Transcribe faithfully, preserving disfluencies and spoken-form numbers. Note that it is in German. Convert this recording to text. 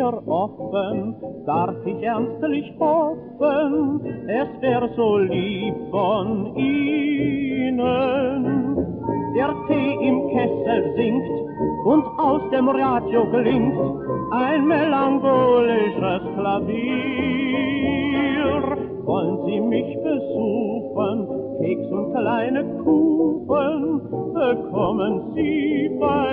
mir offen, darf ich ernstlich hoffen, es wär so lieb von Ihnen. Der Tee im Kessel singt und aus dem Radio klingt ein melancholisches Klavier. Wollen Sie mich besuchen, Keks und kleine Kuchen bekommen Sie bei